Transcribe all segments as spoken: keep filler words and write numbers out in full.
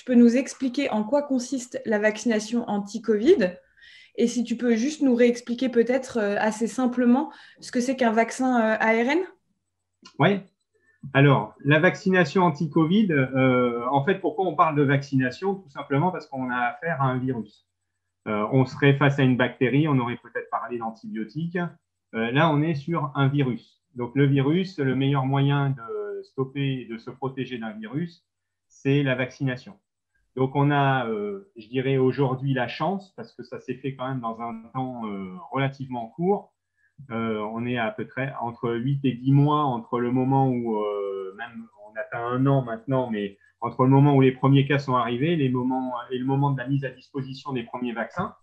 tu peux nous expliquer en quoi consiste la vaccination anti-Covid et si tu peux juste nous réexpliquer peut-être euh, assez simplement ce que c'est qu'un vaccin euh, A R N? Oui. Alors, la vaccination anti-Covid, euh, en fait, pourquoi on parle de vaccination? Tout simplement parce qu'on a affaire à un virus. Euh, on serait face à une bactérie, on aurait peut-être parlé d'antibiotiques. Euh, là, on est sur un virus. Donc, le virus, le meilleur moyen de stopper et de se protéger d'un virus, c'est la vaccination. Donc, on a, euh, je dirais, aujourd'hui la chance, parce que ça s'est fait quand même dans un temps euh, relativement court. Euh, on est à peu près entre huit et dix mois entre le moment où, euh, même on atteint un an maintenant, mais entre le moment où les premiers cas sont arrivés les moments, et le moment de la mise à disposition des premiers vaccins.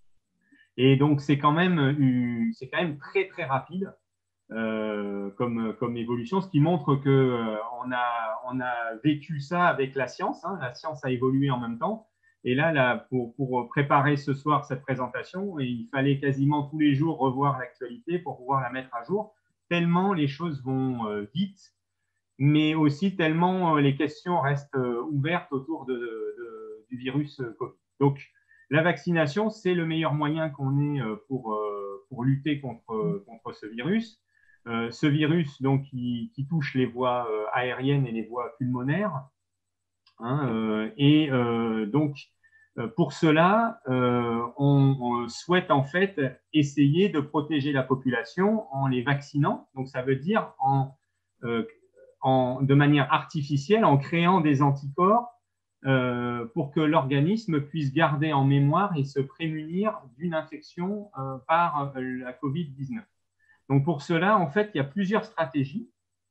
Et donc, c'est quand même, c'est quand même très, très rapide euh, comme, comme évolution, ce qui montre qu'on euh, a, on a vécu ça avec la science. Hein. La science a évolué en même temps. Et là, là pour, pour préparer ce soir cette présentation, il fallait quasiment tous les jours revoir l'actualité pour pouvoir la mettre à jour, tellement les choses vont euh, vite, mais aussi tellement euh, les questions restent euh, ouvertes autour de, de, du virus Covid. Donc, la vaccination, c'est le meilleur moyen qu'on ait pour, euh, pour lutter contre, contre ce virus. Euh, ce virus donc, qui, qui touche les voies euh, aériennes et les voies pulmonaires. Hein, euh, et euh, donc, euh, pour cela, euh, on, on souhaite en fait essayer de protéger la population en les vaccinant. Donc, ça veut dire en, euh, en, de manière artificielle, en créant des anticorps euh, pour que l'organisme puisse garder en mémoire et se prémunir d'une infection euh, par euh, la Covid dix-neuf. Donc, pour cela, en fait, il y a plusieurs stratégies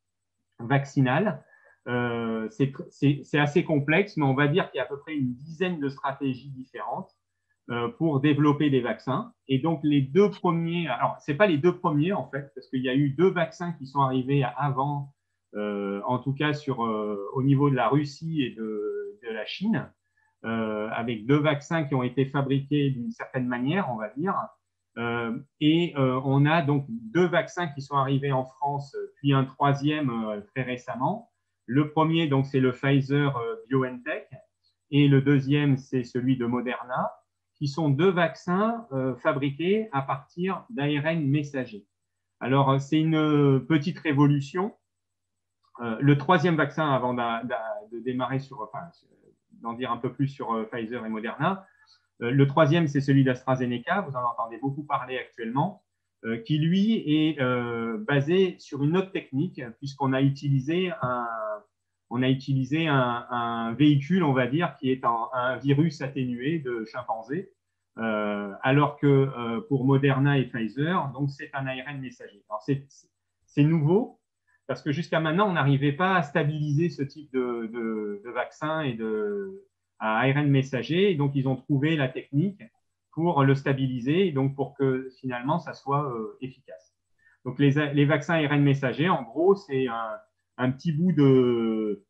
vaccinales. Euh, c'est assez complexe, mais on va dire qu'il y a à peu près une dizaine de stratégies différentes euh, pour développer des vaccins. Et donc, les deux premiers, alors, ce n'est pas les deux premiers, en fait, parce qu'il y a eu deux vaccins qui sont arrivés avant, euh, en tout cas sur, euh, au niveau de la Russie et de, de la Chine, euh, avec deux vaccins qui ont été fabriqués d'une certaine manière, on va dire. Euh, et euh, on a donc deux vaccins qui sont arrivés en France, puis un troisième euh, très récemment. Le premier, donc, c'est le Pfizer euh, BioNTech, et le deuxième, c'est celui de Moderna, qui sont deux vaccins euh, fabriqués à partir d'A R N messager. Alors, c'est une petite révolution. Euh, le troisième vaccin, avant de démarrer sur, enfin, d'en dire un peu plus sur euh, Pfizer et Moderna, le troisième, c'est celui d'AstraZeneca, vous en entendez beaucoup parler actuellement, euh, qui lui est euh, basé sur une autre technique, puisqu'on a utilisé un, on a utilisé un, un véhicule, on va dire, qui est un, un virus atténué de chimpanzé, euh, alors que euh, pour Moderna et Pfizer, donc c'est un A R N messager. Alors c'est nouveau, parce que jusqu'à maintenant, on n'arrivait pas à stabiliser ce type de, de, de vaccin et de à A R N messager. Et donc, ils ont trouvé la technique pour le stabiliser et donc pour que finalement, ça soit euh, efficace. Donc, les, les vaccins A R N messagers, en gros, c'est un, un petit bout de,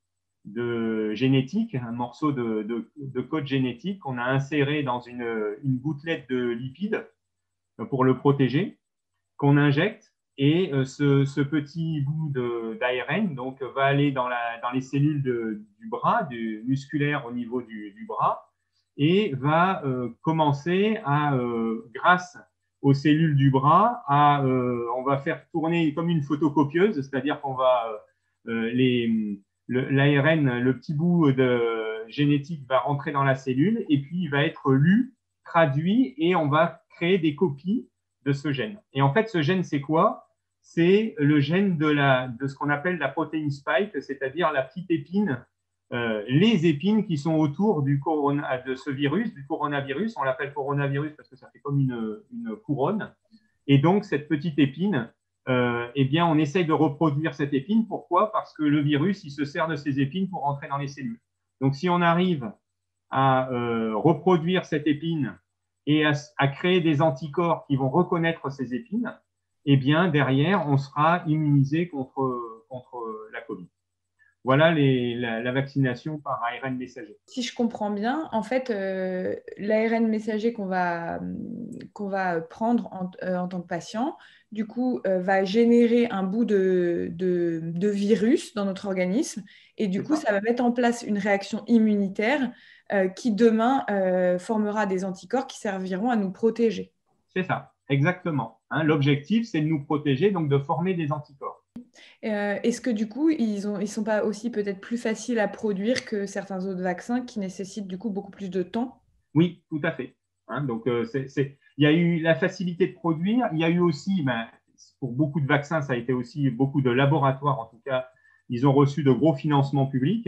de génétique, un morceau de, de, de code génétique qu'on a inséré dans une, une gouttelette de lipides pour le protéger, qu'on injecte. Et euh, ce, ce petit bout d'A R N donc, va aller dans, la, dans les cellules de, du bras, du musculaire au niveau du, du bras, et va euh, commencer à, euh, grâce aux cellules du bras, à, euh, on va faire tourner comme une photocopieuse, c'est-à-dire qu'on va, euh, les, l'A R N, le petit bout de génétique va rentrer dans la cellule, et puis il va être lu, traduit, et on va créer des copies de ce gène. Et en fait, ce gène, c'est quoi? C'est le gène de, la, de ce qu'on appelle la protéine spike, c'est-à-dire la petite épine, euh, les épines qui sont autour du corona, de ce virus, du coronavirus. On l'appelle coronavirus parce que ça fait comme une, une couronne. Et donc, cette petite épine, euh, eh bien, on essaye de reproduire cette épine. Pourquoi? Parce que le virus, il se sert de ces épines pour entrer dans les cellules. Donc, si on arrive à euh, reproduire cette épine et à, à créer des anticorps qui vont reconnaître ces épines, eh bien, derrière, on sera immunisé contre, contre la Covid. Voilà les, la, la vaccination par A R N messager. Si je comprends bien, en fait, euh, l'A R N messager qu'on va, qu'on va prendre en, euh, en tant que patient, du coup, euh, va générer un bout de, de, de virus dans notre organisme. Et du C'est coup, ça. ça va mettre en place une réaction immunitaire euh, qui, demain, euh, formera des anticorps qui serviront à nous protéger. C'est ça, exactement. Hein, l'objectif, c'est de nous protéger, donc de former des anticorps. Euh, est-ce que du coup, ils ont, ils sont pas aussi peut-être plus faciles à produire que certains autres vaccins qui nécessitent du coup beaucoup plus de temps? Oui, tout à fait. Hein, donc, euh, c'est, c'est, il y a eu la facilité de produire. Il y a eu aussi, ben, pour beaucoup de vaccins, ça a été aussi beaucoup de laboratoires, en tout cas, ils ont reçu de gros financements publics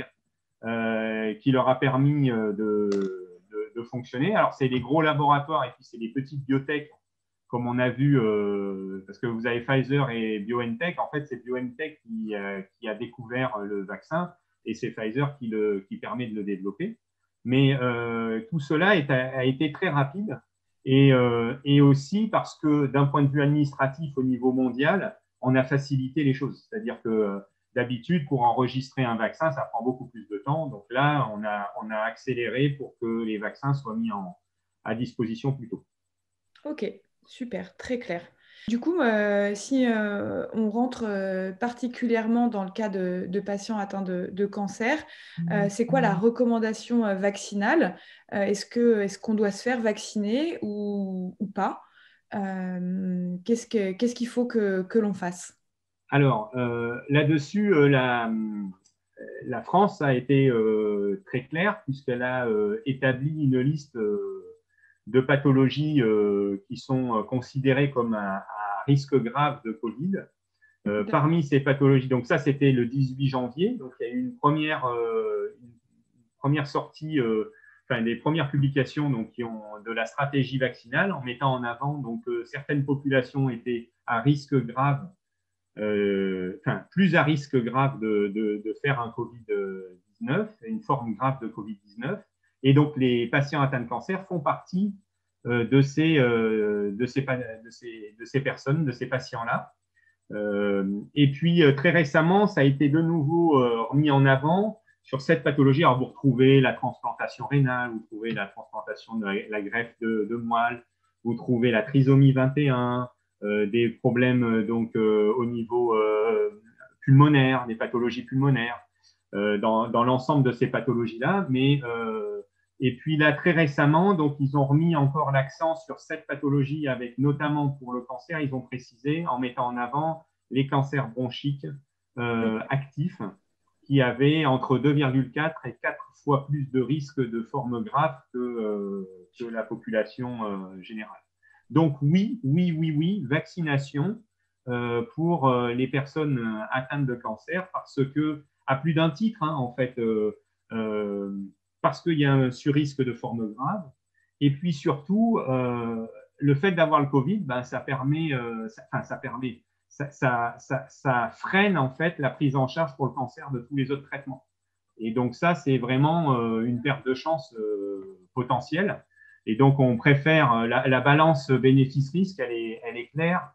euh, qui leur a permis euh, de, de, de fonctionner. Alors, c'est les gros laboratoires et puis c'est les petites biotech, comme on a vu, euh, parce que vous avez Pfizer et BioNTech. En fait, c'est BioNTech qui, euh, qui a découvert le vaccin et c'est Pfizer qui, le, qui permet de le développer. Mais euh, tout cela est, a, a été très rapide et, euh, et aussi parce que d'un point de vue administratif au niveau mondial, on a facilité les choses. C'est-à-dire que d'habitude, pour enregistrer un vaccin, ça prend beaucoup plus de temps. Donc là, on a, on a accéléré pour que les vaccins soient mis en, à disposition plus tôt. Ok, super, très clair. Du coup, euh, si euh, on rentre euh, particulièrement dans le cas de, de patients atteints de, de cancer, euh, c'est quoi la recommandation euh, vaccinale? Euh, est-ce que, est-ce qu'on doit se faire vacciner ou, ou pas? Euh, qu'est-ce que, qu'est-ce qu'il faut que, que l'on fasse? Alors, euh, là-dessus, euh, la, la France a été euh, très claire puisqu'elle a euh, établi une liste euh, de pathologies euh, qui sont considérées comme un, un risque grave de Covid. Euh, parmi ces pathologies, donc ça c'était le dix-huit janvier, donc il y a eu une première, euh, une première sortie, euh, enfin des premières publications donc, qui ont de la stratégie vaccinale en mettant en avant donc euh, certaines populations étaient à risque grave, euh, enfin plus à risque grave de, de, de faire un Covid dix-neuf, une forme grave de Covid dix-neuf, et donc les patients atteints de cancer font partie euh, de, ces, euh, de, ces, de, ces, de ces personnes, de ces patients-là. Euh, et puis, euh, très récemment, ça a été de nouveau euh, remis en avant sur cette pathologie. Alors, vous retrouvez la transplantation rénale, vous trouvez la transplantation de la, la greffe de, de moelle, vous trouvez la trisomie vingt et un, euh, des problèmes euh, donc euh, au niveau euh, pulmonaire, des pathologies pulmonaires, euh, dans, dans l'ensemble de ces pathologies-là. Mais euh, et puis là, très récemment, donc ils ont remis encore l'accent sur cette pathologie, avec notamment pour le cancer, ils ont précisé en mettant en avant les cancers bronchiques euh, actifs qui avaient entre deux virgule quatre et quatre fois plus de risques de forme grave que, euh, que la population euh, générale. Donc oui, oui, oui, oui, vaccination euh, pour euh, les personnes atteintes de cancer parce que, à plus d'un titre, hein, en fait, euh, euh, parce qu'il y a un surrisque de forme grave. Et puis surtout, euh, le fait d'avoir le Covid, ben, ça permet, euh, ça, enfin, ça permet, ça, ça, ça, ça, freine en fait la prise en charge pour le cancer de tous les autres traitements. Et donc ça, c'est vraiment euh, une perte de chance euh, potentielle. Et donc on préfère la, la balance bénéfice-risque, elle est, elle est claire,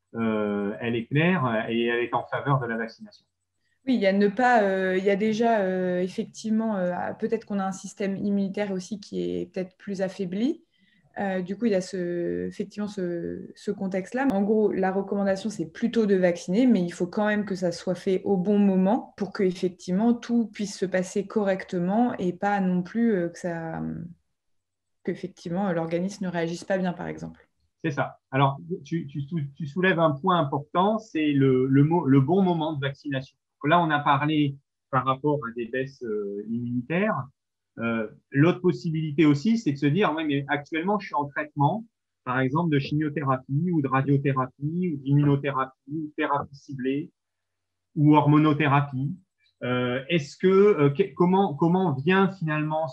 euh, elle est claire et elle est en faveur de la vaccination. Oui, il y a ne pas, euh, il y a déjà euh, effectivement, euh, peut-être qu'on a un système immunitaire aussi qui est peut-être plus affaibli. Euh, du coup, il y a ce, effectivement ce, ce contexte-là. En gros, la recommandation, c'est plutôt de vacciner, mais il faut quand même que ça soit fait au bon moment pour que effectivement tout puisse se passer correctement et pas non plus euh, que ça, qu'effectivement l'organisme ne réagisse pas bien, par exemple. C'est ça. Alors, tu, tu, tu, soulèves un point important, c'est le, le, le, bon moment de vaccination. Là, on a parlé par rapport à des baisses euh, immunitaires. Euh, L'autre possibilité aussi, c'est de se dire, oui, mais actuellement, je suis en traitement, par exemple, de chimiothérapie ou de radiothérapie ou d'immunothérapie ou thérapie ciblée ou hormonothérapie. Euh, Est-ce que, euh, que comment, comment vient finalement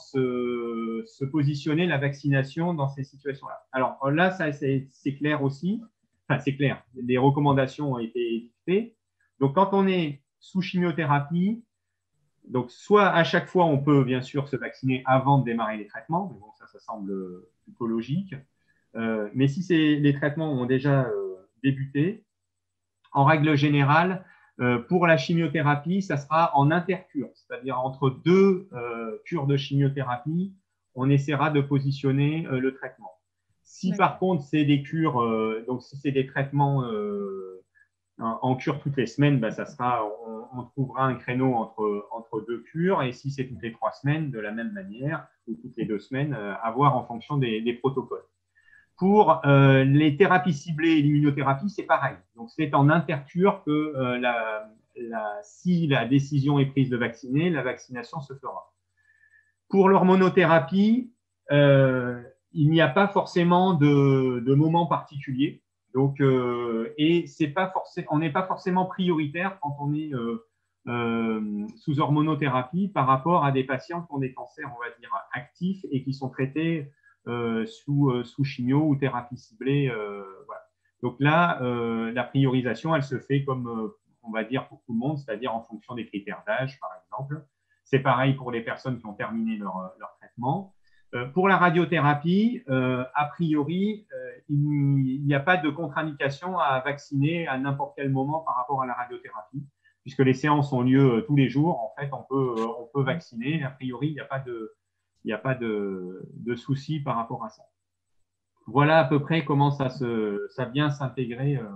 se, se positionner la vaccination dans ces situations-là? Alors là, ça c'est clair aussi. Enfin, c'est clair. Les recommandations ont été édictées. Donc, quand on est sous chimiothérapie, donc soit à chaque fois on peut bien sûr se vacciner avant de démarrer les traitements, mais bon, ça, ça semble plutôt logique. Euh, mais si les traitements ont déjà euh, débuté, en règle générale, Euh, pour la chimiothérapie, ça sera en intercure, c'est-à-dire entre deux euh, cures de chimiothérapie, on essaiera de positionner euh, le traitement. Si par contre c'est des cures, euh, donc si c'est des traitements euh, en, en cure toutes les semaines, ben, ça sera, on, on trouvera un créneau entre, entre deux cures, et si c'est toutes les trois semaines, de la même manière, ou toutes les deux semaines, euh, à voir en fonction des, des protocoles. Pour euh, les thérapies ciblées et l'immunothérapie, c'est pareil. Donc, c'est en intercure que euh, la, la, si la décision est prise de vacciner, la vaccination se fera. Pour l'hormonothérapie, euh, il n'y a pas forcément de, de moment particulier. Donc, euh, et c'est pas forcément, on n'est pas forcément prioritaire quand on est euh, euh, sous hormonothérapie par rapport à des patients qui ont des cancers, on va dire, actifs et qui sont traités euh, sous, euh, sous chimio ou thérapie ciblée. Euh, voilà. Donc là, euh, la priorisation, elle se fait comme, euh, on va dire, pour tout le monde, c'est-à-dire en fonction des critères d'âge, par exemple. C'est pareil pour les personnes qui ont terminé leur, leur traitement. Euh, pour la radiothérapie, euh, a priori, euh, il n'y a pas de contre-indication à vacciner à n'importe quel moment par rapport à la radiothérapie, puisque les séances ont lieu tous les jours. En fait, on peut, on peut vacciner. A priori, il n'y a pas de, il n'y a pas de, de souci par rapport à ça. Voilà à peu près comment ça, se, ça vient s'intégrer euh,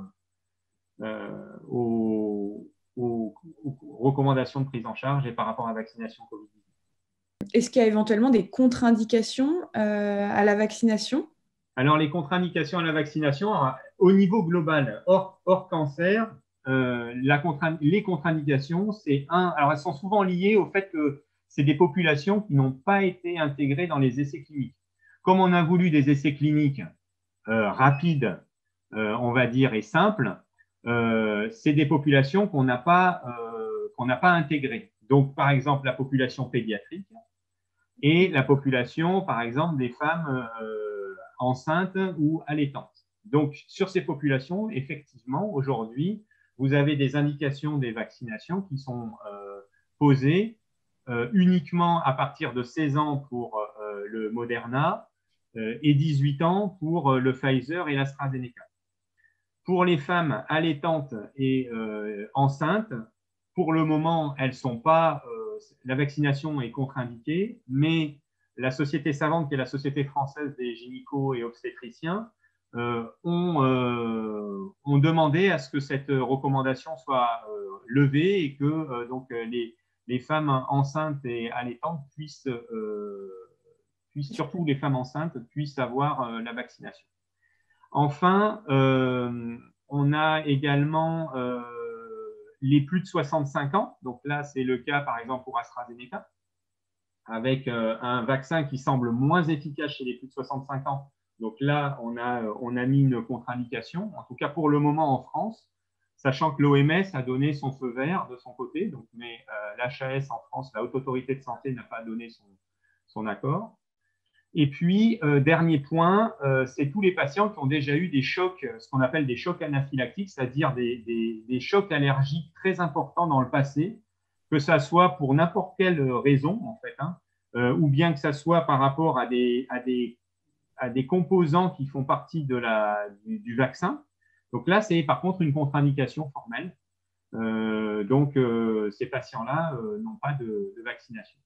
euh, aux, aux, aux recommandations de prise en charge et par rapport à la vaccination Covid dix-neuf. Est-ce qu'il y a éventuellement des contre-indications euh, à la vaccination? Alors, les contre-indications à la vaccination, au niveau global, hors, hors cancer, euh, la contre les contre-indications, c'est un. Alors, elles sont souvent liées au fait que c'est des populations qui n'ont pas été intégrées dans les essais cliniques. Comme on a voulu des essais cliniques euh, rapides, euh, on va dire, et simples, euh, c'est des populations qu'on n'a pas, euh, qu'on n'a pas intégrées. Donc, par exemple, la population pédiatrique et la population, par exemple, des femmes euh, enceintes ou allaitantes. Donc, sur ces populations, effectivement, aujourd'hui, vous avez des indications des vaccinations qui sont euh, posées euh, uniquement à partir de seize ans pour euh, le Moderna euh, et dix-huit ans pour euh, le Pfizer et l'AstraZeneca. Pour les femmes allaitantes et euh, enceintes, pour le moment, elles sont pas, euh, la vaccination est contre-indiquée, mais la Société savante, qui est la Société française des gynécos et obstétriciens, euh, ont, euh, ont demandé à ce que cette recommandation soit euh, levée et que euh, donc, les, les femmes enceintes et allaitantes puissent, euh, puissent, surtout les femmes enceintes, puissent avoir euh, la vaccination. Enfin, euh, on a également euh, les plus de soixante-cinq ans. Donc là, c'est le cas, par exemple, pour AstraZeneca, avec euh, un vaccin qui semble moins efficace chez les plus de soixante-cinq ans. Donc là, on a, on a mis une contre-indication, en tout cas pour le moment en France, sachant que l'O M S a donné son feu vert de son côté, donc, mais euh, l'H A S en France, la Haute Autorité de Santé, n'a pas donné son, son accord. Et puis, euh, dernier point, euh, c'est tous les patients qui ont déjà eu des chocs, ce qu'on appelle des chocs anaphylactiques, c'est-à-dire des, des, des chocs allergiques très importants dans le passé, que ça soit pour n'importe quelle raison, en fait, hein, euh, ou bien que ça soit par rapport à des, à, des, à des composants qui font partie de la, du, du vaccin. Donc là, c'est par contre une contre-indication formelle. Euh, donc, euh, ces patients-là euh, n'ont pas de, de vaccination.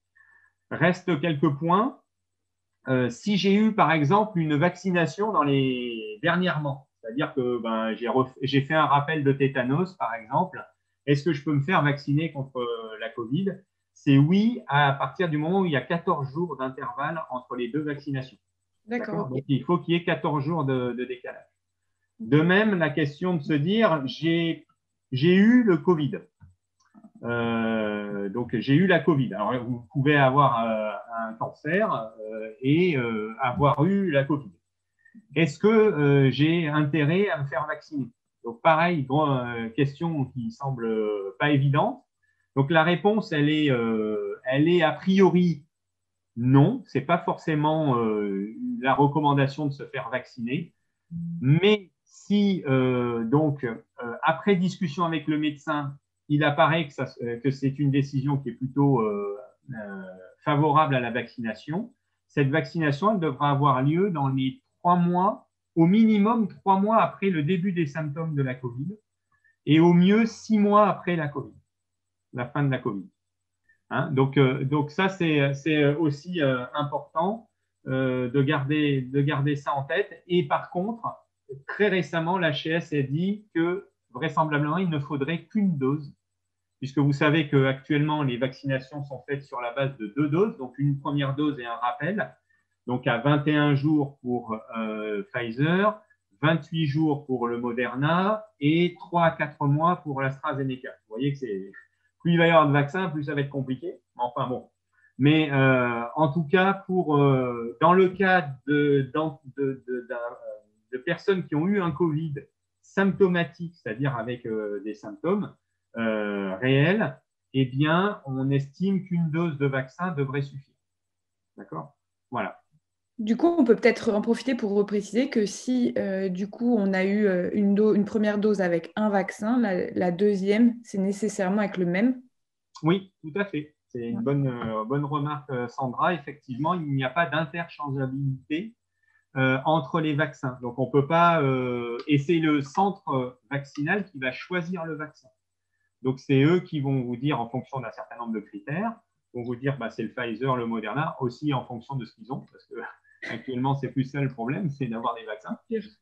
Reste quelques points. Euh, si j'ai eu, par exemple, une vaccination dans les dernièrement, c'est-à-dire que ben, j'ai fait un rappel de tétanos, par exemple, est-ce que je peux me faire vacciner contre la Covid? C'est oui, à partir du moment où il y a quatorze jours d'intervalle entre les deux vaccinations. D'accord. Donc, il faut qu'il y ait quatorze jours de, de décalage. De même, la question de se dire, j'ai eu le Covid. Euh, donc, j'ai eu la Covid. Alors, vous pouvez avoir euh, un cancer euh, et euh, avoir eu la Covid. Est-ce que euh, j'ai intérêt à me faire vacciner? Donc, pareil, euh, question qui semble pas évidente. Donc, la réponse, elle est, euh, elle est a priori non. C'est pas forcément euh, la recommandation de se faire vacciner. Mais si, euh, donc, euh, après discussion avec le médecin, il apparaît que, ça, que c'est une décision qui est plutôt euh, euh, favorable à la vaccination. Cette vaccination, elle devra avoir lieu dans les trois mois, au minimum trois mois après le début des symptômes de la Covid. et au mieux six mois après la Covid, la fin de la Covid. Hein, donc, euh, donc ça, c'est aussi euh, important euh, de, garder, de garder ça en tête. Et par contre, très récemment, l'H S a dit que vraisemblablement, il ne faudrait qu'une dose, puisque vous savez qu'actuellement, les vaccinations sont faites sur la base de deux doses, donc une première dose et un rappel, donc à vingt et un jours pour euh, Pfizer, vingt-huit jours pour le Moderna et trois à quatre mois pour l'AstraZeneca. Vous voyez que c'est… Plus il va y avoir de vaccins, plus ça va être compliqué. Enfin bon. Mais euh, en tout cas, pour, euh, dans le cas de, de, de, de, de personnes qui ont eu un Covid symptomatique, c'est-à-dire avec euh, des symptômes euh, réels, eh bien, on estime qu'une dose de vaccin devrait suffire. D'accord? Voilà. Du coup, on peut peut-être en profiter pour repréciser que si, euh, du coup, on a eu euh, une, une, première dose avec un vaccin, la, la deuxième, c'est nécessairement avec le même. Oui, tout à fait. C'est une bonne, euh, bonne remarque, Sandra. Effectivement, il n'y a pas d'interchangeabilité euh, entre les vaccins. Donc, on ne peut pas… Euh, et c'est le centre vaccinal qui va choisir le vaccin. Donc, c'est eux qui vont vous dire, en fonction d'un certain nombre de critères, vont vous dire, bah, c'est le Pfizer, le Moderna, aussi en fonction de ce qu'ils ont, parce que actuellement, c'est plus ça le problème, c'est d'avoir des vaccins.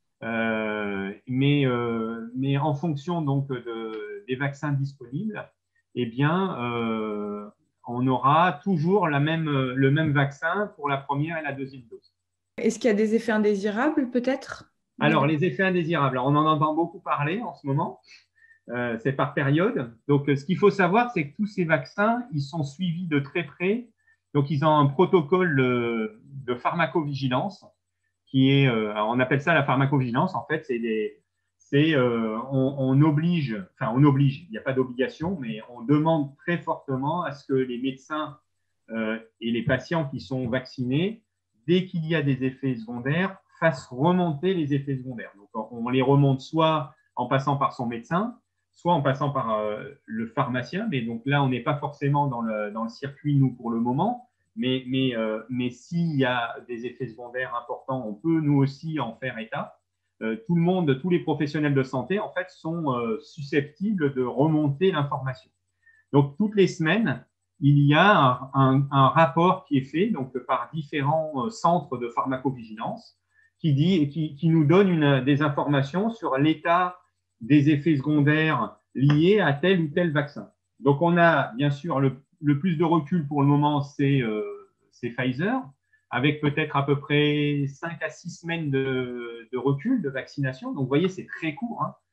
Euh, mais, euh, mais en fonction donc de, des vaccins disponibles, eh bien, euh, on aura toujours la même, le même vaccin pour la première et la deuxième dose. Est-ce qu'il y a des effets indésirables, peut-être? Alors, les effets indésirables, on en entend beaucoup parler en ce moment. Euh, c'est par période. Donc, ce qu'il faut savoir, c'est que tous ces vaccins, ils sont suivis de très près. Donc, ils ont un protocole de, de pharmacovigilance qui est, euh, on appelle ça la pharmacovigilance. En fait, c'est des, c'est, euh, on, on oblige, enfin, on oblige, il n'y a pas d'obligation, mais on demande très fortement à ce que les médecins euh, et les patients qui sont vaccinés, dès qu'il y a des effets secondaires, fassent remonter les effets secondaires. Donc, on les remonte soit en passant par son médecin, soit en passant par euh, le pharmacien. Mais donc là, on n'est pas forcément dans le, dans le circuit, nous, pour le moment. Mais, mais, euh, mais s'il y a des effets secondaires importants, on peut nous aussi en faire état. Euh, tout le monde, tous les professionnels de santé, en fait, sont euh, susceptibles de remonter l'information. Donc, toutes les semaines, il y a un, un, un rapport qui est fait donc, par différents centres de pharmacovigilance qui, dit, qui, qui nous donne une, des informations sur l'état des effets secondaires liés à tel ou tel vaccin. Donc, on a bien sûr le, le plus de recul pour le moment, c'est euh, Pfizer, avec peut-être à peu près cinq à six semaines de, de recul de vaccination. Donc, vous voyez, c'est très court. Hein.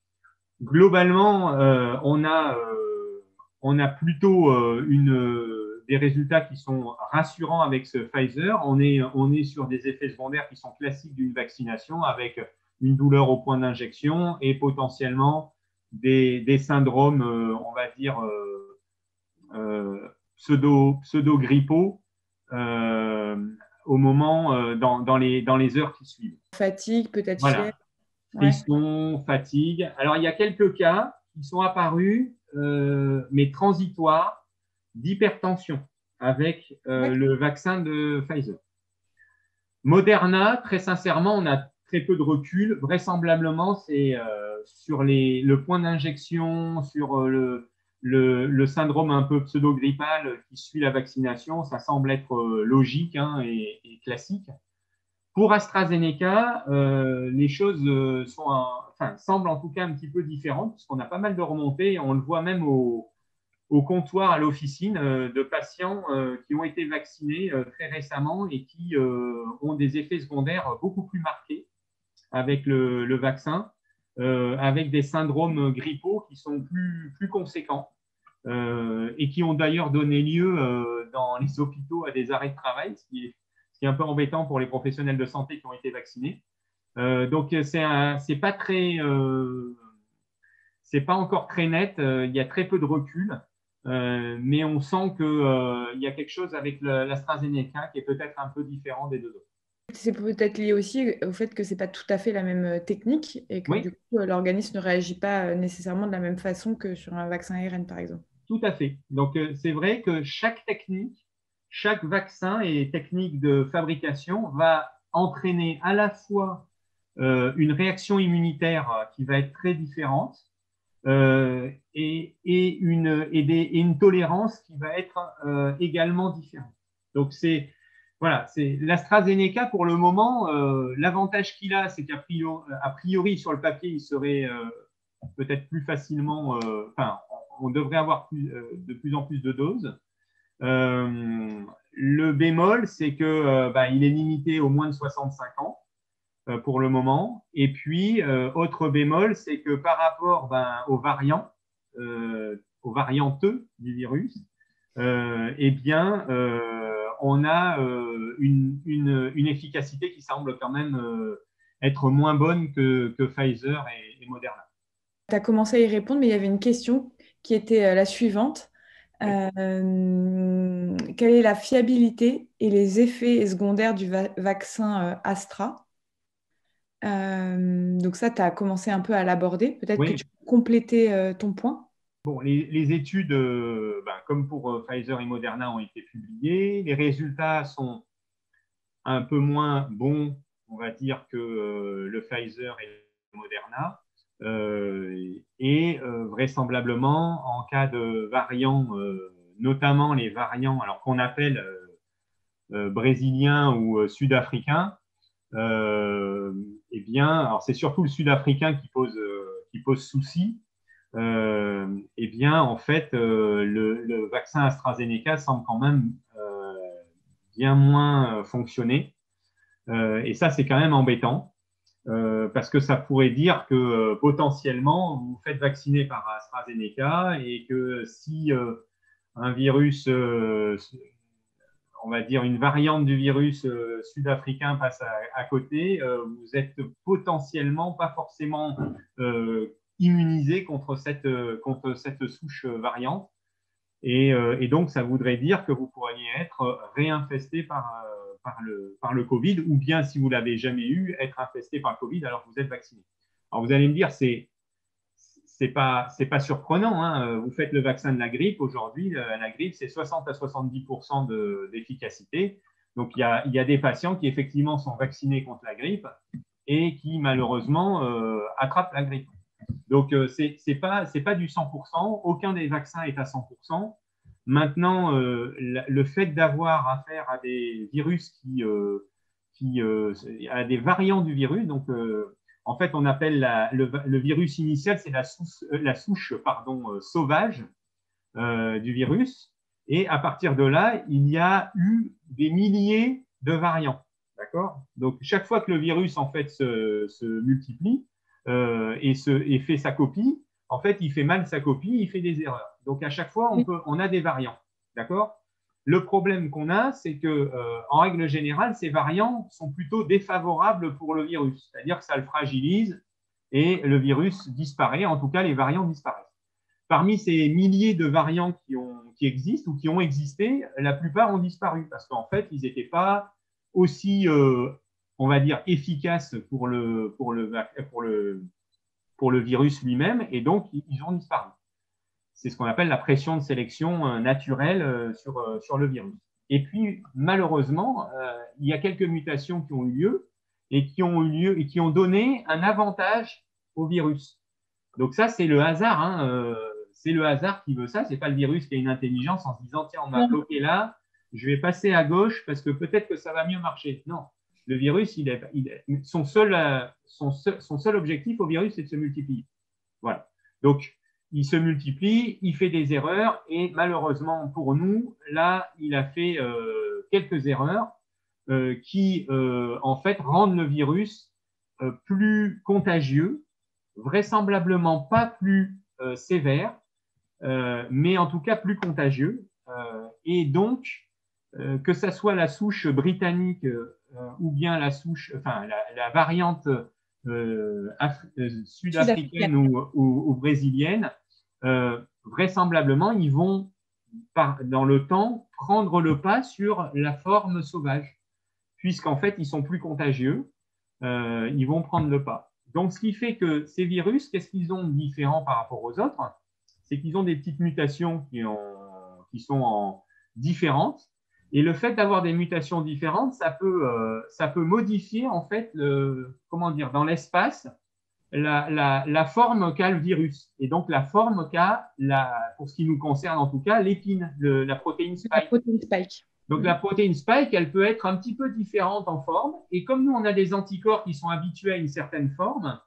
Globalement, euh, on, a, euh, on a plutôt euh, une, euh, des résultats qui sont rassurants avec ce Pfizer. On est, on est sur des effets secondaires qui sont classiques d'une vaccination avec une douleur au point d'injection et potentiellement des, des syndromes, euh, on va dire, euh, euh, pseudo, pseudo-grippaux euh, au moment, euh, dans, dans, les, dans les heures qui suivent. Fatigue, peut-être voilà. fièvre. Frisson, ouais. Fatigue. Alors, il y a quelques cas qui sont apparus, euh, mais transitoires, d'hypertension avec euh, le vaccin de Pfizer. Moderna, très sincèrement, on a très peu de recul. Vraisemblablement, c'est euh, sur les, le point d'injection, sur euh, le, le, le syndrome un peu pseudo-grippal qui suit la vaccination. Ça semble être euh, logique hein, et, et classique. Pour AstraZeneca, euh, les choses euh, sont un, enfin, semblent en tout cas un petit peu différentes, puisqu'on a pas mal de remontées. On le voit même au, au comptoir, à l'officine, euh, de patients euh, qui ont été vaccinés euh, très récemment et qui euh, ont des effets secondaires beaucoup plus marqués avec le, le vaccin, euh, avec des syndromes grippaux qui sont plus, plus conséquents euh, et qui ont d'ailleurs donné lieu euh, dans les hôpitaux à des arrêts de travail, ce qui est ce qui est un peu embêtant pour les professionnels de santé qui ont été vaccinés. Euh, donc, c'est pas très, euh, c'est pas encore très net. Euh, il y a très peu de recul, euh, mais on sent qu'il euh, y a quelque chose avec l'AstraZeneca qui est peut-être un peu différent des deux autres. C'est peut-être lié aussi au fait que c'est pas tout à fait la même technique et que oui. du coup, l'organisme ne réagit pas nécessairement de la même façon que sur un vaccin A R N, par exemple. Tout à fait. Donc, euh, c'est vrai que chaque technique, chaque vaccin et technique de fabrication va entraîner à la fois euh, une réaction immunitaire qui va être très différente euh, et, et, une, et, des, et une tolérance qui va être euh, également différente. Donc, c'est voilà, c'est l'AstraZeneca pour le moment. Euh, l'avantage qu'il a, c'est qu'à priori, a priori, sur le papier, il serait euh, peut-être plus facilement. Euh, enfin, on devrait avoir plus, euh, de plus en plus de doses. Euh, le bémol, c'est que euh, bah, il est limité aux moins de soixante-cinq ans euh, pour le moment. Et puis, euh, autre bémol, c'est que par rapport ben, aux variants, euh, aux varianteux du virus, euh, eh bien, euh, on a euh, une, une, une, efficacité qui semble quand même euh, être moins bonne que, que Pfizer et, et Moderna. Tu as commencé à y répondre, mais il y avait une question qui était euh, la suivante. Euh, quelle est la fiabilité et les effets secondaires du va vaccin euh, Astra? Euh, donc ça, tu as commencé un peu à l'aborder. Peut-être que Oui. tu peux compléter euh, ton point. Bon, les, les études, euh, ben, comme pour euh, Pfizer et Moderna, ont été publiées. Les résultats sont un peu moins bons, on va dire, que euh, le Pfizer et le Moderna. Euh, et euh, vraisemblablement, en cas de variants, euh, notamment les variants alors qu'on appelle euh, euh, brésiliens ou euh, sud-africains, euh, eh bien, alors c'est surtout le sud-africain qui pose, euh, qui pose souci. Euh, eh bien, en fait, euh, le, le, vaccin AstraZeneca semble quand même euh, bien moins fonctionner. Euh, et ça, c'est quand même embêtant. Euh, parce que ça pourrait dire que euh, potentiellement vous vous faites vacciner par AstraZeneca et que si euh, un virus, euh, on va dire une variante du virus euh, sud-africain passe à, à côté, euh, vous êtes potentiellement pas forcément euh, immunisé contre cette, euh, contre cette souche variante. Et, euh, et, donc, ça voudrait dire que vous pourriez être réinfesté par, euh, par, le, par le Covid, ou bien, si vous ne l'avez jamais eu, être infesté par le Covid alors que vous êtes vacciné. Alors, vous allez me dire, c'est c'est pas, c'est pas surprenant. Hein. Vous faites le vaccin de la grippe. Aujourd'hui, la grippe, c'est soixante à soixante-dix pour cent d'efficacité. Donc, il y, a, il y a des patients qui, effectivement, sont vaccinés contre la grippe et qui, malheureusement, euh, attrapent la grippe. Donc, euh, ce n'est pas, pas du cent pour cent. Aucun des vaccins est à cent pour cent. Maintenant, euh, le fait d'avoir affaire à des virus qui, euh, qui euh, à des variants du virus, donc euh, en fait, on appelle la, le, le, virus initial, c'est la souche, la souche pardon, euh, sauvage euh, du virus. Et à partir de là, il y a eu des milliers de variants. D'accord? Donc, chaque fois que le virus en fait se, se multiplie euh, et, se, et fait sa copie, en fait, il fait mal sa copie, il fait des erreurs. Donc, à chaque fois, on, peut, on a des variants. D'accord? Le problème qu'on a, c'est que, euh, en règle générale, ces variants sont plutôt défavorables pour le virus. C'est-à-dire que ça le fragilise et le virus disparaît. En tout cas, les variants disparaissent. Parmi ces milliers de variants qui, ont, qui existent ou qui ont existé, la plupart ont disparu parce qu'en fait, ils n'étaient pas aussi, euh, on va dire, efficaces pour le, pour le, pour le, pour le virus lui-même et donc ils ont disparu. C'est ce qu'on appelle la pression de sélection naturelle sur, sur le virus. Et puis, malheureusement, euh, il y a quelques mutations qui ont eu lieu et qui ont eu lieu et qui ont donné un avantage au virus. Donc ça, c'est le hasard. Hein, euh, c'est le hasard qui veut ça. C'est pas le virus qui a une intelligence en se disant tiens, on m'a bloqué là, je vais passer à gauche parce que peut-être que ça va mieux marcher. Non, le virus, il est, il est, son, seul, son, seul, son seul objectif au virus, c'est de se multiplier. Voilà. Donc, il se multiplie, il fait des erreurs et malheureusement pour nous, là, il a fait euh, quelques erreurs euh, qui, euh, en fait, rendent le virus euh, plus contagieux, vraisemblablement pas plus euh, sévère, euh, mais en tout cas plus contagieux. Euh, et donc, euh, que ça soit la souche britannique euh, ou bien la souche, enfin la, la variante euh, sud-africaine ou, ou, ou brésilienne, euh, vraisemblablement, ils vont, par, dans le temps, prendre le pas sur la forme sauvage, puisqu'en fait, ils sont plus contagieux, euh, ils vont prendre le pas. Donc, ce qui fait que ces virus, qu'est-ce qu'ils ont de différent par rapport aux autres? C'est qu'ils ont des petites mutations qui, ont, qui sont en, différentes. Et le fait d'avoir des mutations différentes, ça peut, euh, ça peut modifier, en fait, le, comment dire, dans l'espace, la, la, la forme qu'a le virus. Et donc, la forme qu'a, la, pour ce qui nous concerne en tout cas, l'épine, le, la protéine La spike. protéine spike. Donc, Mm. la protéine spike, elle peut être un petit peu différente en forme. Et comme nous, on a des anticorps qui sont habitués à une certaine forme,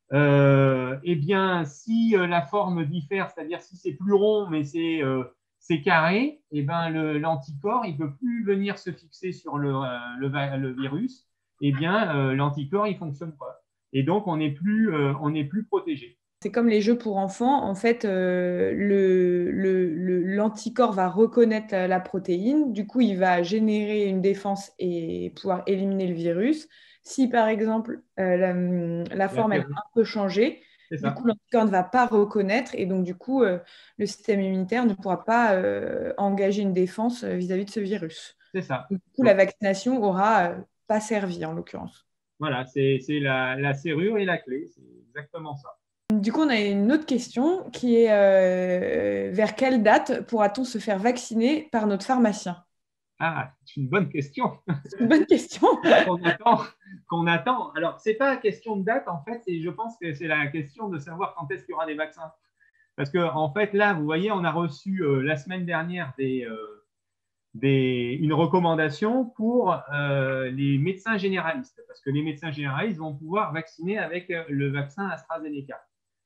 euh, eh bien, si euh, la forme diffère, c'est-à-dire si c'est plus rond, mais c'est euh, carré, eh ben, l'anticorps, il ne peut plus venir se fixer sur le, euh, le, le virus. Eh bien, euh, l'anticorps, il ne fonctionne pas. Et donc, on n'est plus, euh, on n'est plus protégé. C'est comme les jeux pour enfants. En fait, euh, le, le, le- l'anticorps va reconnaître la, la protéine. Du coup, il va générer une défense et pouvoir éliminer le virus. Si, par exemple, euh, la, la forme elle a un peu changé, du coup, l'anticorps ne va pas reconnaître. Et donc, du coup, euh, le système immunitaire ne pourra pas euh, engager une défense euh, vis-à-vis de ce virus. C'est ça. Du coup, la vaccination aura euh, pas servi, en l'occurrence. Voilà, c'est la, la serrure et la clé. C'est exactement ça. Du coup, on a une autre question qui est euh, vers quelle date pourra-t-on se faire vacciner par notre pharmacien? Ah, c'est une bonne question. C'est une bonne question. qu'on attend, qu'on attend. Alors, ce n'est pas la question de date, en fait, je pense que c'est la question de savoir quand est-ce qu'il y aura des vaccins. Parce que, en fait, là, vous voyez, on a reçu euh, la semaine dernière des, euh, des, une recommandation pour euh, les médecins généralistes. Parce que les médecins généralistes vont pouvoir vacciner avec le vaccin AstraZeneca.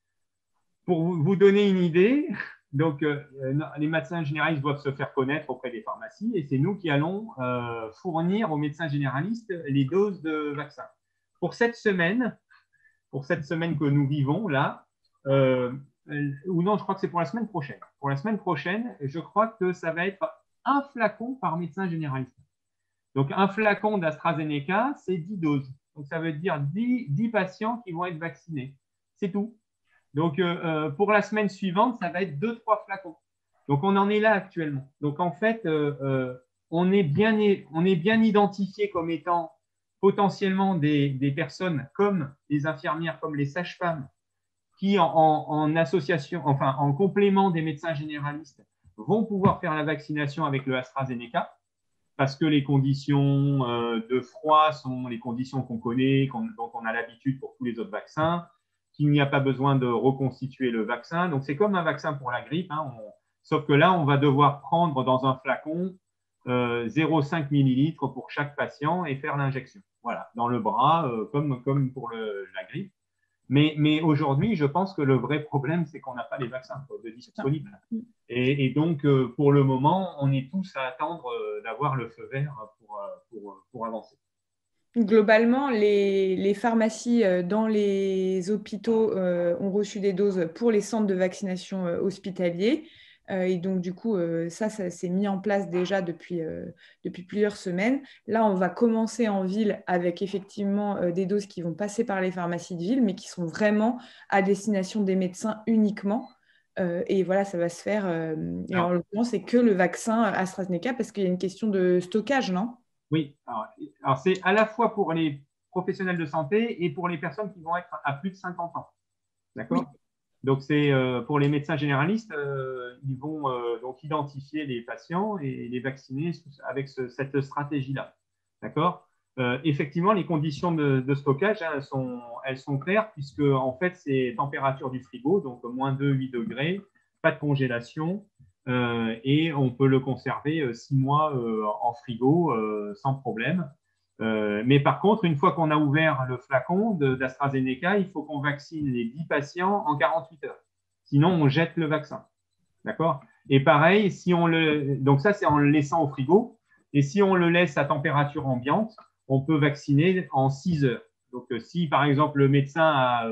Pour vous donner une idée, donc, euh, les médecins généralistes doivent se faire connaître auprès des pharmacies et c'est nous qui allons euh, fournir aux médecins généralistes les doses de vaccins. Pour cette semaine, pour cette semaine que nous vivons là, euh, ou non, je crois que c'est pour la semaine prochaine. Pour la semaine prochaine, je crois que ça va être un flacon par médecin généraliste. Donc, un flacon d'AstraZeneca, c'est dix doses. Donc, ça veut dire dix, dix patients qui vont être vaccinés. C'est tout. Donc, euh, pour la semaine suivante, ça va être deux, trois flacons. Donc, on en est là actuellement. Donc, en fait, euh, euh, on, est bien, on est bien identifié comme étant potentiellement des, des personnes comme les infirmières, comme les sages-femmes, qui, en, en, association, enfin, en complément des médecins généralistes, vont pouvoir faire la vaccination avec le AstraZeneca parce que les conditions euh, de froid sont les conditions qu'on connaît, qu'on, dont on a l'habitude pour tous les autres vaccins, qu'il n'y a pas besoin de reconstituer le vaccin. Donc, c'est comme un vaccin pour la grippe, hein, on, sauf que là, on va devoir prendre dans un flacon euh, zéro virgule cinq millilitres pour chaque patient et faire l'injection. Voilà, dans le bras, euh, comme, comme pour le, la grippe. Mais, mais aujourd'hui, je pense que le vrai problème, c'est qu'on n'a pas les vaccins de disponibles. Et, et donc, euh, pour le moment, on est tous à attendre euh, d'avoir le feu vert pour, pour, pour avancer. Globalement, les, les pharmacies euh, dans les hôpitaux euh, ont reçu des doses pour les centres de vaccination euh, hospitaliers. Euh, et donc, du coup, euh, ça, ça s'est mis en place déjà depuis, euh, depuis plusieurs semaines. Là, on va commencer en ville avec effectivement euh, des doses qui vont passer par les pharmacies de ville, mais qui sont vraiment à destination des médecins uniquement. Euh, et voilà, ça va se faire. Euh, et Alors, en l'occurrence, c'est que le vaccin AstraZeneca parce qu'il y a une question de stockage, non? Oui, alors, alors c'est à la fois pour les professionnels de santé et pour les personnes qui vont être à plus de cinquante ans. D'accord? Oui. Donc, c'est euh, pour les médecins généralistes, euh, ils vont euh, donc identifier les patients et les vacciner avec ce, cette stratégie-là. D'accord? euh, Effectivement, les conditions de, de stockage, hein, elles, sont, elles sont claires puisque, en fait, c'est température du frigo, donc moins deux, huit degrés, pas de congélation. Euh, et on peut le conserver euh, six mois euh, en frigo euh, sans problème. Euh, mais par contre, une fois qu'on a ouvert le flacon d'AstraZeneca, il faut qu'on vaccine les dix patients en quarante-huit heures. Sinon, on jette le vaccin. D'accord? Et pareil, si on le, donc ça, c'est en le laissant au frigo. Et si on le laisse à température ambiante, on peut vacciner en six heures. Donc, si par exemple le médecin a,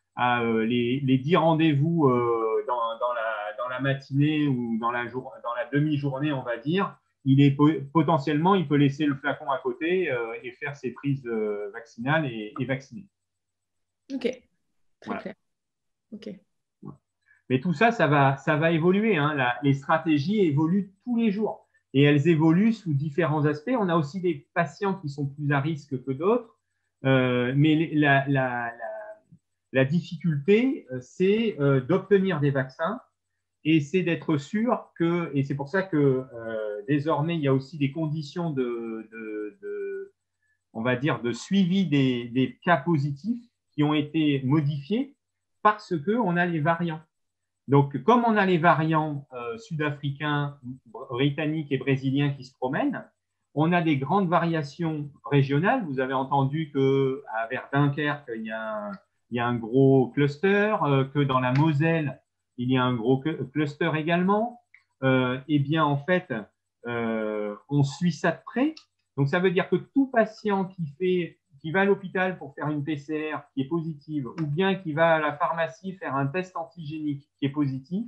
a les, les dix rendez-vous euh, dans, dans, la, dans la matinée ou dans la, jour, dans la demi-journée, on va dire, il est potentiellement, il peut laisser le flacon à côté euh, et faire ses prises euh, vaccinales et, et vacciner. Ok, très voilà. clair. Ok. Mais tout ça, ça va, ça va évoluer. Hein. La, les stratégies évoluent tous les jours et elles évoluent sous différents aspects. On a aussi des patients qui sont plus à risque que d'autres, euh, mais la, la, la, la difficulté, c'est euh, d'obtenir des vaccins. Et c'est d'être sûr que, et c'est pour ça que euh, désormais, il y a aussi des conditions de, de, de on va dire, de suivi des, des cas positifs qui ont été modifiés parce qu'on a les variants. Donc, comme on a les variants euh, sud-africains, britanniques et brésiliens qui se promènent, on a des grandes variations régionales. Vous avez entendu qu'à vers Dunkerque, il y a un, il y a un gros cluster, euh, que dans la Moselle, il y a un gros cluster également. Euh, eh bien, en fait, euh, on suit ça de près. Donc, ça veut dire que tout patient qui, fait, qui va à l'hôpital pour faire une P C R qui est positive, ou bien qui va à la pharmacie faire un test antigénique qui est positif,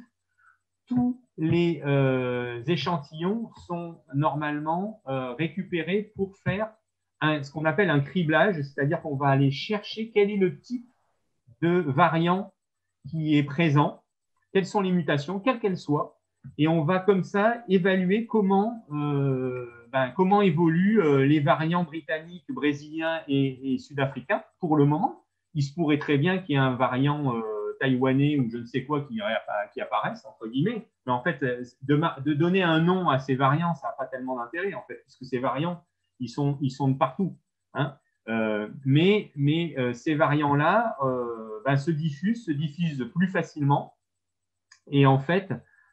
tous les euh, échantillons sont normalement euh, récupérés pour faire un, ce qu'on appelle un criblage, c'est-à-dire qu'on va aller chercher quel est le type de variant qui est présent, quelles sont les mutations, quelles qu'elles soient, et on va comme ça évaluer comment, euh, ben, comment évoluent euh, les variants britanniques, brésiliens et, et sud-africains pour le moment. Il se pourrait très bien qu'il y ait un variant euh, taïwanais ou je ne sais quoi qui, qui apparaisse, entre guillemets, mais en fait, de, de donner un nom à ces variants, ça n'a pas tellement d'intérêt, en fait, puisque ces variants, ils sont, ils sont de partout. Hein. Euh, mais mais euh, ces variants-là euh, ben, se diffusent, se diffusent plus facilement. Et en fait,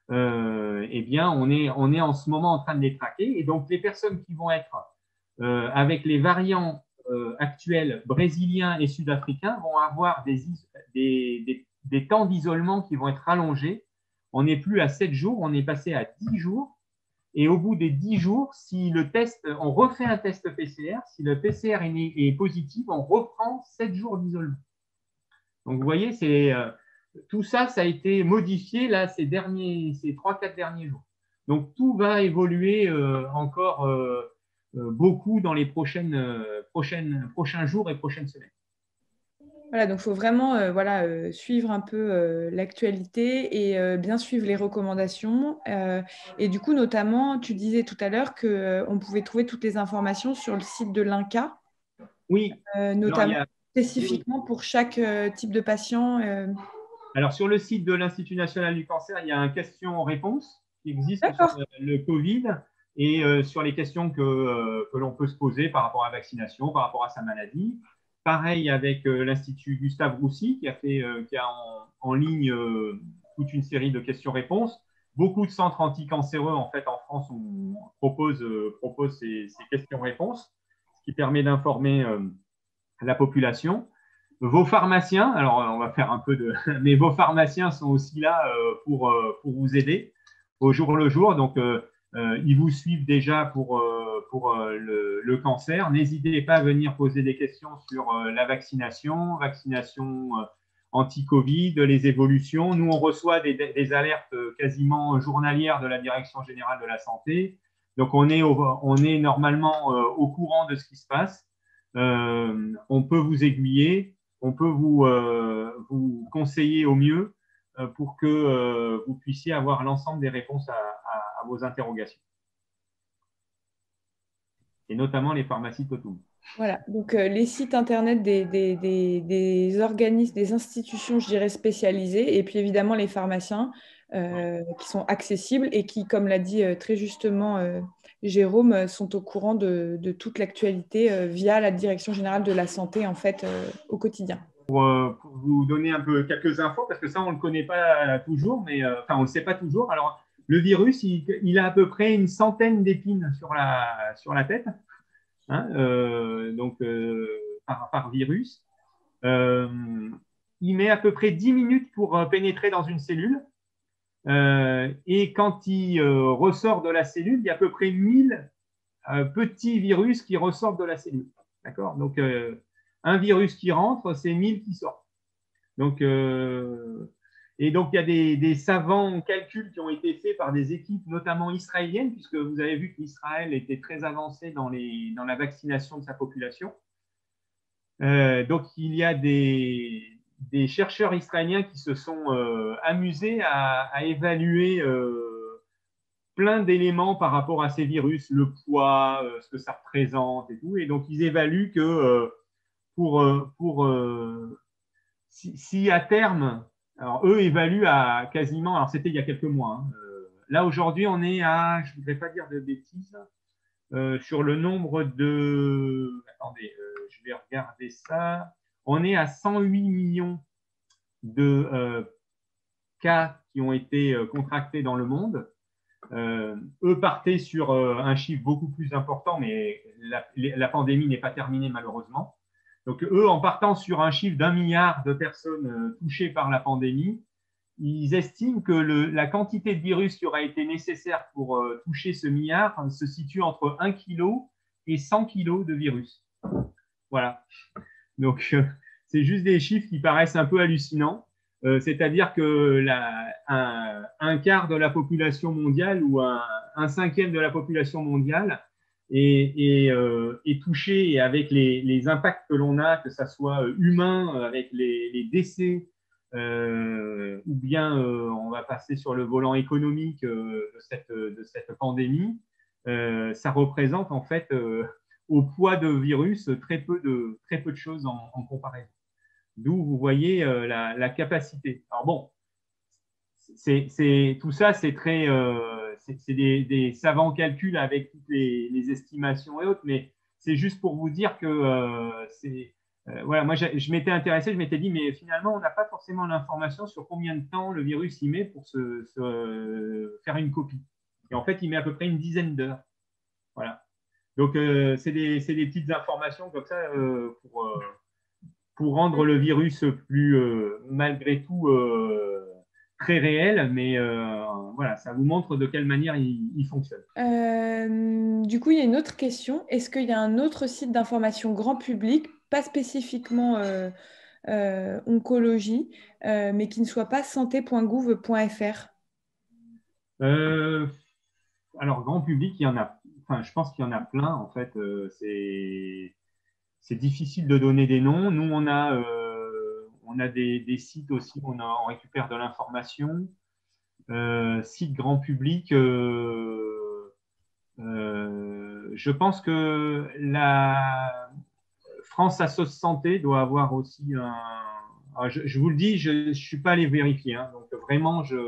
euh, eh bien, on est, on est en ce moment en train de les traquer. Et donc, les personnes qui vont être euh, avec les variants euh, actuels brésiliens et sud-africains vont avoir des, des, des, des temps d'isolement qui vont être allongés. On n'est plus à sept jours, on est passé à dix jours. Et au bout des dix jours, si le test, on refait un test P C R, si le P C R est, est positif, on reprend sept jours d'isolement. Donc, vous voyez, c'est, euh, tout ça, ça a été modifié là, ces, derniers, ces trois quatre derniers jours. Donc, tout va évoluer euh, encore euh, euh, beaucoup dans les prochaines, euh, prochaines, prochains jours et prochaines semaines. Voilà, donc il faut vraiment euh, voilà, euh, suivre un peu euh, l'actualité et euh, bien suivre les recommandations. Euh, et du coup, notamment, tu disais tout à l'heure qu'on euh, pouvait trouver toutes les informations sur le site de l'INCa, oui. euh, notamment Alors, a... spécifiquement oui. pour chaque euh, type de patient. Euh... Alors, sur le site de l'Institut national du cancer, il y a un question-réponse qui existe sur le Covid et euh, sur les questions que, euh, que l'on peut se poser par rapport à la vaccination, par rapport à sa maladie. Pareil avec euh, l'Institut Gustave Roussy qui a, fait, euh, qui a en, en ligne euh, toute une série de questions-réponses. Beaucoup de centres anticancéreux, en fait, en France, on propose, euh, propose ces, ces questions-réponses, ce qui permet d'informer euh, la population. Vos pharmaciens, alors on va faire un peu de… Mais vos pharmaciens sont aussi là euh, pour, euh, pour vous aider au jour le jour. Donc, euh, euh, ils vous suivent déjà pour, euh, pour euh, le, le cancer. N'hésitez pas à venir poser des questions sur euh, la vaccination, vaccination euh, anti-Covid, les évolutions. Nous, on reçoit des, des alertes quasiment journalières de la Direction générale de la santé. Donc, on est, au, on est normalement euh, au courant de ce qui se passe. Euh, on peut vous aiguiller, on peut vous, euh, vous conseiller au mieux euh, pour que euh, vous puissiez avoir l'ensemble des réponses à, à, à vos interrogations. Et notamment les pharmacies Totum. Voilà, donc euh, les sites internet des, des, des, des organismes, des institutions, je dirais, spécialisées, et puis évidemment les pharmaciens euh, qui sont accessibles et qui, comme l'a dit euh, très justement euh, Jérôme, sont au courant de, de toute l'actualité euh, via la Direction générale de la santé, en fait, euh, au quotidien. Pour, euh, pour vous donner un peu quelques infos, parce que ça, on ne le connaît pas toujours, mais euh, enfin, on ne le sait pas toujours. Alors, le virus, il, il a à peu près une centaine d'épines sur la, sur la tête. Hein, euh, donc euh, par, par virus. Euh, il met à peu près dix minutes pour euh, pénétrer dans une cellule. Euh, et quand il euh, ressort de la cellule, il y a à peu près mille euh, petits virus qui ressortent de la cellule. D'accord ? Donc, euh, un virus qui rentre, c'est mille qui sortent. Donc, euh, et donc, il y a des, des savants calculs qui ont été faits par des équipes, notamment israéliennes, puisque vous avez vu qu'Israël était très avancé dans, les, dans la vaccination de sa population. Euh, donc, il y a des, des chercheurs israéliens qui se sont euh, amusés à, à évaluer euh, plein d'éléments par rapport à ces virus, le poids, euh, ce que ça représente et tout. Et donc, ils évaluent que euh, pour, pour euh, si, si à terme, alors eux évaluent à quasiment, alors c'était il y a quelques mois, hein, euh, là aujourd'hui on est à, je ne voudrais pas dire de bêtises, euh, sur le nombre de, attendez, euh, je vais regarder ça, on est à cent huit millions de euh, cas qui ont été euh, contractés dans le monde. Euh, eux partaient sur euh, un chiffre beaucoup plus important, mais la, la pandémie n'est pas terminée malheureusement. Donc eux, en partant sur un chiffre d'un milliard de personnes euh, touchées par la pandémie, ils estiment que le, la quantité de virus qui aura été nécessaire pour euh, toucher ce milliard hein, se situe entre un kilo et cent kilos de virus. Voilà. Donc, euh, c'est juste des chiffres qui paraissent un peu hallucinants. Euh, C'est-à-dire que la, un, un quart de la population mondiale ou un, un cinquième de la population mondiale est, est, euh, est touché, et avec les, les impacts que l'on a, que ce soit humain, avec les, les décès, euh, ou bien euh, on va passer sur le volant économique euh, de, cette, de cette pandémie, euh, ça représente en fait euh, au poids de virus très peu de, très peu de choses en, en comparaison. D'où vous voyez euh, la, la capacité. Alors bon, c'est, c'est, tout ça, c'est très, euh, c'est, c'est des, des savants calculs avec toutes les, les estimations et autres, mais c'est juste pour vous dire que euh, c'est, euh, voilà, moi je, je m'étais intéressé, je m'étais dit, mais finalement, on n'a pas forcément l'information sur combien de temps le virus y met pour se, se euh, faire une copie. Et en fait, il met à peu près une dizaine d'heures. Voilà. Donc, euh, c'est des, c'est des petites informations comme ça euh, pour. Euh, pour rendre le virus plus, euh, malgré tout, euh, très réel, mais euh, voilà, ça vous montre de quelle manière il, il fonctionne. Euh, du coup, il y a une autre question. Est-ce qu'il y a un autre site d'information grand public, pas spécifiquement euh, euh, oncologie, euh, mais qui ne soit pas santé point gouv point f r? Euh, alors, grand public, il y en a, enfin, je pense qu'il y en a plein, en fait. Euh, c'est, c'est difficile de donner des noms. Nous, on a, euh, on a des, des sites aussi où on, a, on récupère de l'information. Euh, site grand public, euh, euh, je pense que la France Assos Santé doit avoir aussi un. Alors, je, je vous le dis, je ne suis pas allé vérifier. Hein, donc, vraiment, je,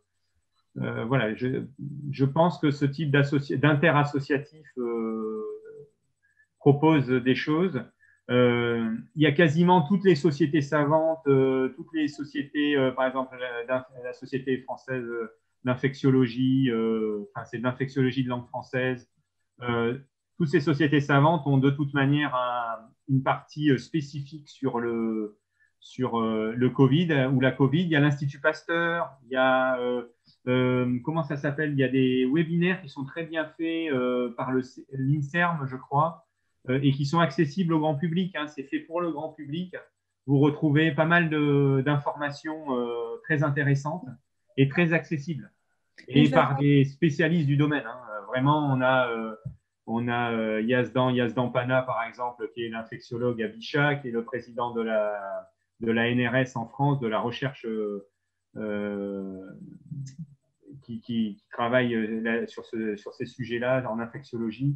euh, voilà, je, je pense que ce type d'interassociatif euh, propose des choses. Euh, il y a quasiment toutes les sociétés savantes, euh, toutes les sociétés, euh, par exemple la, la Société française d'infectiologie, euh, enfin c'est de l'infectiologie de langue française. Euh, toutes ces sociétés savantes ont de toute manière un, une partie spécifique sur le, sur euh, le Covid ou la Covid. Il y a l'Institut Pasteur, il y a euh, euh, comment ça s'appelle? Il y a des webinaires qui sont très bien faits euh, par l'INSERM, je crois, euh, et qui sont accessibles au grand public. Hein. C'est fait pour le grand public. Vous retrouvez pas mal d'informations euh, très intéressantes et très accessibles, et Une par façon... des spécialistes du domaine. Hein. Vraiment, on a, euh, on a euh, Yazdan, Yazdan Pana, par exemple, qui est l'infectiologue à Bichat, qui est le président de la, de la N R S en France, de la recherche euh, euh, qui, qui, qui travaille là, sur, ce, sur ces sujets-là en infectiologie.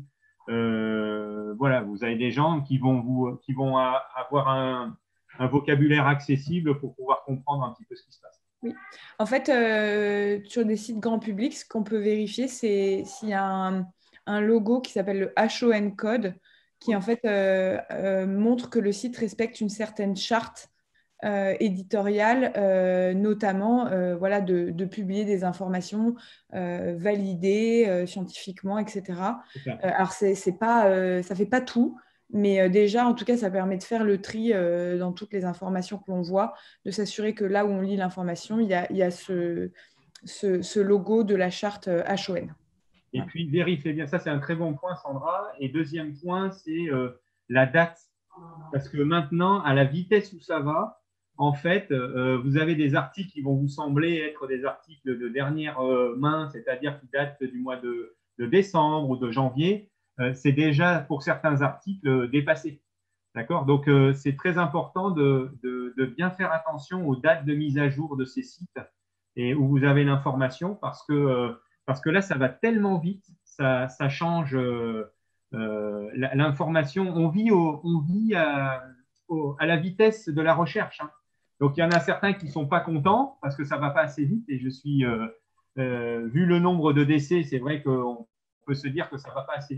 Euh, voilà, vous avez des gens qui vont, vous, qui vont a, avoir un, un vocabulaire accessible pour pouvoir comprendre un petit peu ce qui se passe. Oui. En fait, euh, sur des sites grand public, ce qu'on peut vérifier, c'est s'il y a un, un logo qui s'appelle le H O N code, qui en fait euh, euh, montre que le site respecte une certaine charte euh, éditoriale, euh, notamment euh, voilà, de, de publier des informations euh, validées euh, scientifiquement, et cetera. Euh, alors, c'est, c'est pas, euh, ça ne fait pas tout, mais euh, déjà, en tout cas, ça permet de faire le tri euh, dans toutes les informations que l'on voit, de s'assurer que là où on lit l'information, il y a, il y a ce, ce, ce logo de la charte H O N. Et ouais. Puis, vérifiez bien. Ça, c'est un très bon point, Sandra. Et deuxième point, c'est euh, la date. Parce que maintenant, à la vitesse où ça va, en fait, euh, vous avez des articles qui vont vous sembler être des articles de dernière euh, main, c'est-à-dire qui datent du mois de, de décembre ou de janvier. Euh, c'est déjà, pour certains articles, euh, dépassé. D'accord? Donc, euh, c'est très important de, de, de bien faire attention aux dates de mise à jour de ces sites et où vous avez l'information, parce que, euh, parce que là, ça va tellement vite, ça, ça change euh, euh, l'information. On vit, au, on vit à, au, à la vitesse de la recherche. Hein. Donc, il y en a certains qui ne sont pas contents parce que ça ne va pas assez vite. Et je suis, euh, euh, vu le nombre de décès, c'est vrai qu'on peut se dire que ça ne va pas assez vite.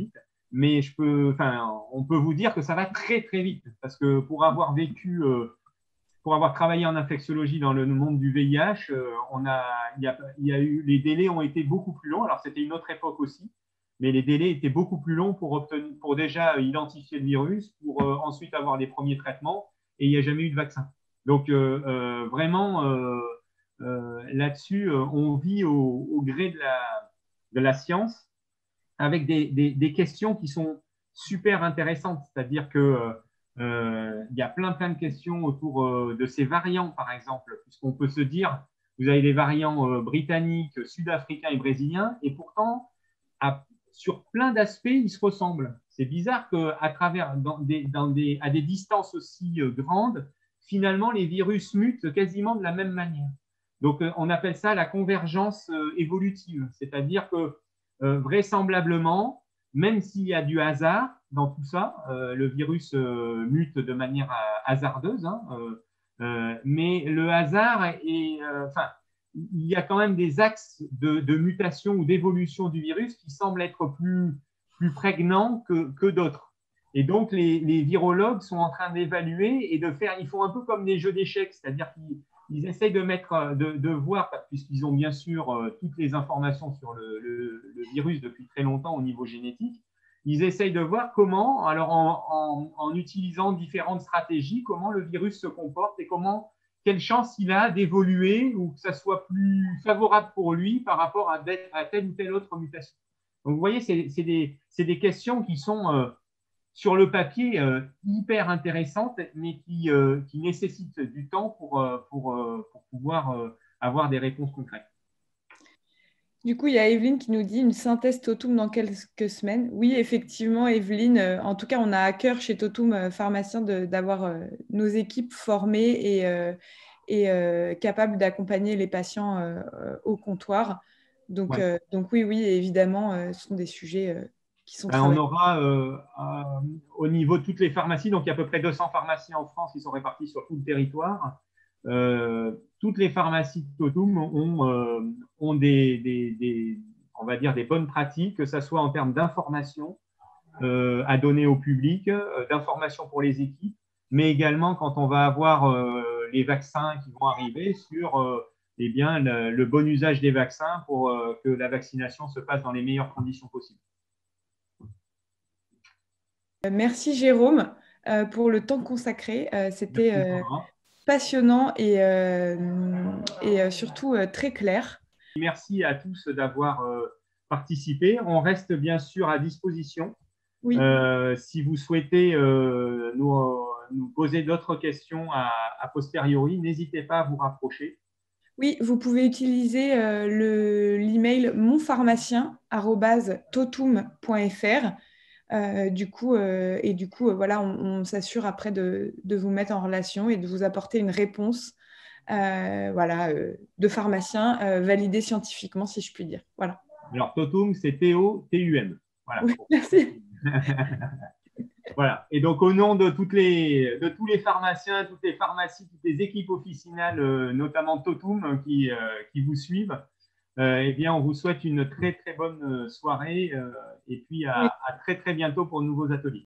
mais je peux, enfin, on peut vous dire que ça va très très vite parce que pour avoir vécu, euh, pour avoir travaillé en infectiologie dans le monde du V I H, euh, on a, il y a, il y a eu, les délais ont été beaucoup plus longs. Alors c'était une autre époque aussi, mais les délais étaient beaucoup plus longs pour obtenir, pour déjà identifier le virus, pour euh, ensuite avoir les premiers traitements, et il n'y a jamais eu de vaccin. Donc euh, euh, vraiment euh, euh, là-dessus, euh, on vit au, au gré de la, de la science avec des, des, des questions qui sont super intéressantes. C'est-à-dire que euh, il y a plein plein de questions autour euh, de ces variants, par exemple, puisqu'on peut se dire, vous avez des variants euh, britanniques, sud-africains et brésiliens, et pourtant, à, sur plein d'aspects, ils se ressemblent. C'est bizarre qu'à travers, dans des, dans des, à des distances aussi euh, grandes, finalement, les virus mutent quasiment de la même manière. Donc, euh, on appelle ça la convergence euh, évolutive, c'est-à-dire que euh, vraisemblablement, même s'il y a du hasard dans tout ça, euh, le virus euh, mute de manière euh, hasardeuse, hein, euh, euh, mais le hasard est, euh, enfin, il y a quand même des axes de, de mutation ou d'évolution du virus qui semblent être plus, plus prégnants que, que d'autres. Et donc, les, les virologues sont en train d'évaluer et de faire, ils font un peu comme des jeux d'échecs, c'est-à-dire qu'ils ils essayent de mettre, de, de voir, puisqu'ils ont bien sûr euh, toutes les informations sur le, le, le, virus depuis très longtemps au niveau génétique, ils essayent de voir comment, alors en, en, en utilisant différentes stratégies, comment le virus se comporte et comment, quelle chance il a d'évoluer ou que ça soit plus favorable pour lui par rapport à, à telle ou telle autre mutation. Donc, vous voyez, c'est des, des questions qui sont euh, sur le papier euh, hyper intéressante, mais qui, euh, qui nécessite du temps pour, euh, pour, euh, pour pouvoir euh, avoir des réponses concrètes. Du coup, il y a Evelyne qui nous dit une synthèse Totum dans quelques semaines. Oui, effectivement, Evelyne, euh, en tout cas, on a à cœur chez Totum euh, Pharmacien d'avoir euh, nos équipes formées et, euh, et euh, capables d'accompagner les patients euh, au comptoir. Donc, ouais. euh, donc oui, oui, évidemment, euh, ce sont des sujets euh, qui sont ben, on aura euh, euh, au niveau de toutes les pharmacies, donc il y a à peu près deux cents pharmacies en France qui sont réparties sur tout le territoire. Euh, toutes les pharmacies de Totum ont, euh, ont des, des, des, on va dire des bonnes pratiques, que ce soit en termes d'information euh, à donner au public, euh, d'information pour les équipes, mais également quand on va avoir euh, les vaccins qui vont arriver sur euh, eh bien, le, le bon usage des vaccins pour euh, que la vaccination se passe dans les meilleures conditions possibles. Merci Jérôme euh, pour le temps consacré. Euh, C'était euh, passionnant et, euh, et euh, surtout euh, très clair. Merci à tous d'avoir euh, participé. On reste bien sûr à disposition. Oui. Euh, si vous souhaitez euh, nous, euh, nous poser d'autres questions à, à posteriori, n'hésitez pas à vous rapprocher. Oui, vous pouvez utiliser euh, l'email monpharmacien arobase totum point f r. Euh, du coup, euh, et du coup, euh, voilà, on, on s'assure après de, de vous mettre en relation et de vous apporter une réponse euh, voilà, euh, de pharmacien euh, validée scientifiquement, si je puis dire. Voilà. Alors, Totum, c'est T O T U M. Voilà. Oui, merci. Voilà. Et donc, au nom de, toutes les, de tous les pharmaciens, toutes les pharmacies, toutes les équipes officinales, euh, notamment Totum, qui, euh, qui vous suivent, euh, eh bien, on vous souhaite une très, très bonne soirée euh, et puis à, oui. à très, très bientôt pour de nouveaux ateliers.